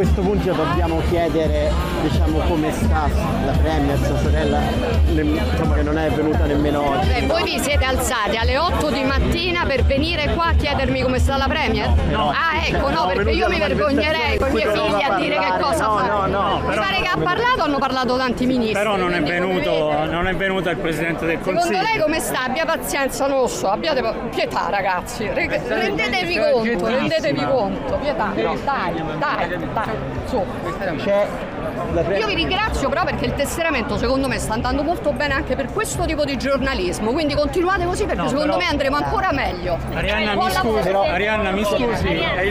questo punto dobbiamo chiedere, diciamo, come sta la Premier, sua sorella, insomma, che non è venuta nemmeno oggi. Voi vi siete alzati alle 8 di mattina per venire qua a chiedermi come sta la Premier? No. Ah, ecco, no, perché io mi vergognerei con i miei figli a dire che cosa fa. Mi pare che ha parlato, hanno parlato tanti ministri. Però non è venuto il Presidente del Consiglio. Secondo lei come sta? Abbia pazienza, non lo so, abbiate pietà, ragazzi. Rendetevi conto, pietà. No, dai, su. Io vi ringrazio però perché il tesseramento secondo me sta andando molto bene anche per questo tipo di giornalismo, quindi continuate così perché secondo me andremo ancora meglio. Arianna, mi scusi,